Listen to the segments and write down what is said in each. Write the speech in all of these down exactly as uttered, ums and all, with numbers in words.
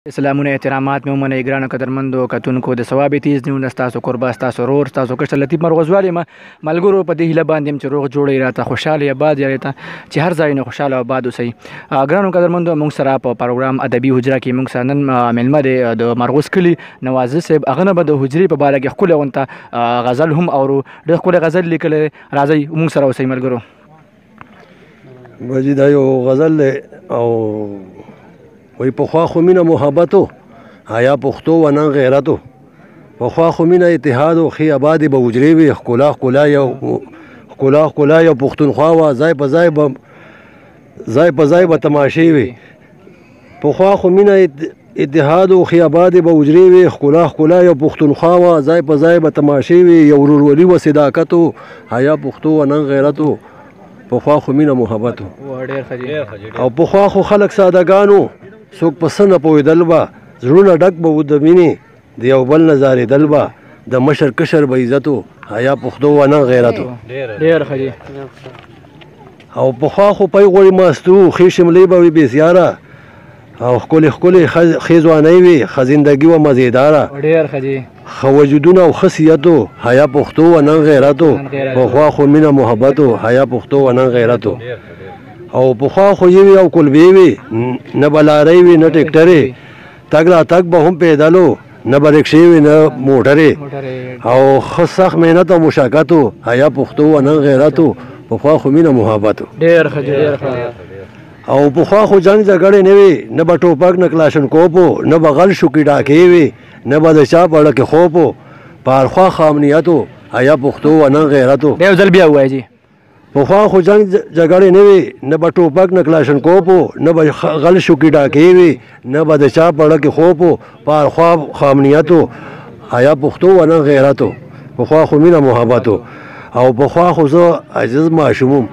سلامونه احترامات مې ومنئ ګرانو قدرمندو کتونکو د ثواب تیز نیونه ستاسو قربا ستاسو رور ستاسو کشر لطیف مرغزوال یم ملګرو په دې هیله باندې یم چې روغ جوړی راته خوشحاله آباد یې راته چې هر ځای نه خوشحاله آباد اوسئ. ګرانو قدرمندو موږ سره په پروګرام ادبي حجره کې موږ سره نن میلمه دی د مرغوز کلي نوازه صاحب. هغه نه به د حجرې په باره کې ښکلی غونته غزل هم اورو. ډېر ښکلی غزل لیکلی راځئ موږ سره اوسئ ملګرو. بجي دا یو غزل دی او وایي پخوا خو مینه محبتو حیا پښتو و نن غیرتو پخوا خو مینه اتحاد و ښې ابادې به حجرې وي ښکلا ښکلا یو ښکلا ښکلا یو پښتونخوا وه ځای په ځای به ځای په ځای به تماشې وي پخوا خو مینه اتحاد و ښې ابادې به حجرې وي ښکلا ښکلا یو پښتونخوا وه ځای په ځای به تماشې وي یو ورورولي و صداقت و حیا پښتو و نن غیرتو پخوا خو مینه محبت او پخوا خو خلک سادهګانو څوک په څه نه پوهېدل به زړونه ډک به و د مینې د یو بل نه ځارېدل به د مشر کشر به عزت و حیا پښتو و نن غیرت و او پخوا خو پی غوړې ماست و ښې شملې به وي بېسیاره او ښکلې ښکلې ښې ځوانۍ وي ښه زندګي وه مزېداره ښه وجودونه او ښه صحت و حیا پښتو و نن غیرت و پخوا خو مینه محبت و حیا پښتو و نن غیرت و او پخوا خو یوې او کلبې وي نه به لارۍ وي نه ټکټرې تګ راتګ به هم پیدل و نه به رکشې وي نه موټرې او ښه سخت محنت او مشقت و حیا پښتو و نن غیرت و پخوا خو مینه محبت و او پخوا خو جنګ جګړې نه وي نه به ټوپک نه کلاشنکوپ و نه به غل شوکي ډاکې وي نه به د چا په اړه کې خوب و په هر خوا ښه امنیت و حیا پښتو و نن غیرت و یو ځل بیا ووایه جي پخوا خو جنګ جګړې نه وي نه به ټوپک نه کلاشنکوپ و نه به غل شوکي ډاکې وي نه به د چا په اړه کې خوب و په هر خوا ښه امنیت و حیا پښتو و نن غیرت و پخوا خو مینه محبت و او پخوا خو زه عجز ماشوم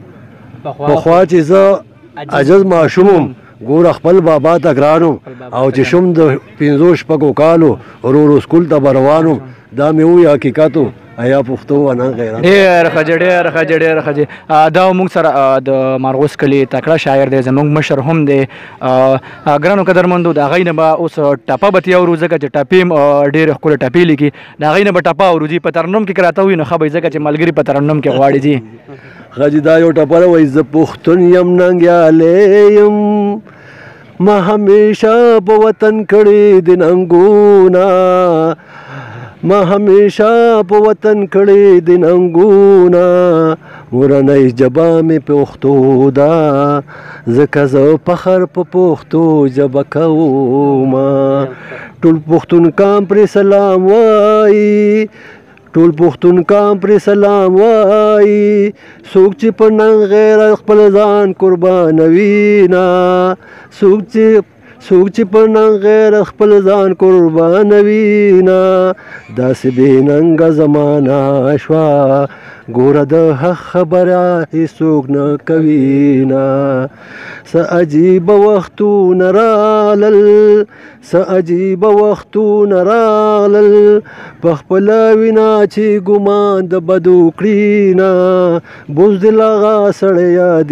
پخوا چې زه عجز ماشوم ګوره خپل بابا ته ګرانو او چې شوم د پنځو شپږو کالو ورو ورو سکول ته به روانو دا مې ووایي حقیقت و حیا پښتو و نن غیرت ډېر ښه جي ډېر ښه جي ډېر ښه جي دا موږ سره د مرغوز کلي تکړه شاعر دی زموږ مشر هم دی. ګرانو قدرمندو د هغوی نه به اوس ټپه به ترې اورو ځکه چې ټپې هم ډېرې ښکلې ټپې لیکي د هغوی نه به ټپه اورو جي په ترنم کې که راته ووایي نو ښه به وي ځکه چې ملګري په ترنم کې غواړي جي. ښه جي دا یو ټپه ده وایي زه پښتون یم ننګیالی یم ما همیشه په وطن کړي د ننګونه ما همیشه په وطن کړي د ننګونه مورنۍ ژبه مې پښتو ده ځکه زه فخر په پښتو ژبه کوم ټول پښتونکان پرې سلام وایي ټول پښتونکان پرې سلام وایي څوک چې په نن غیرت خپل ځان قربانوي نه څوک چې څوک چې په نن غیرت خپل ځان قربانوي نه داسې بې ننګه زمانه شوه ګوره د حق خبره هېڅوک نه کوي نه څه عجیبه وختونه راغلل څه عجیبه وختونه راغلل په خپله وینا چې ګمان د بدو کړي نه بزدل هغه سړی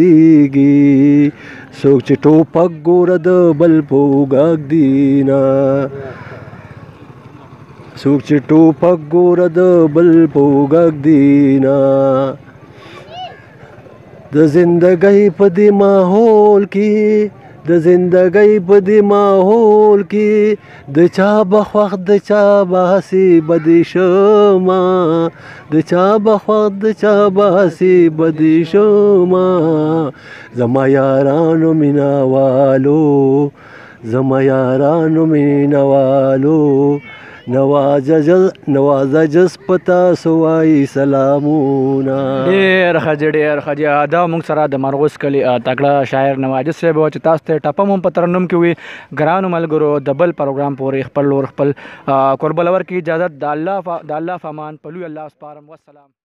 یادېږي څوک چې ټوپک ګوره د بل په اوږاک دي نه څوک چې ټوپک ګوره د بل په اوږاک دي نه د زندګۍ په دې ماحول کې د زندګۍ په دې ماحول کې د چا به خوښ د چا به هسې بدې شمه د چا به خوښ د چا به هسې بدې شمه زما یارانو مینهوالو زما یارانو مینهوالو نوازه جس په تاسو وایي سلامونه. ډېر ښه جي ډېر ښه جي دا موږ سره د مرغوز کلي تکړه شاعر نواجد صاحب و چې تاسو ته ټپه هم په ترنم کې وي. ګرانو ملګرو د بل پروګرام پورې خپل لور خپل قربلور کې اجازت د الله د الله په امان په لوی الله سپارم. والسلام.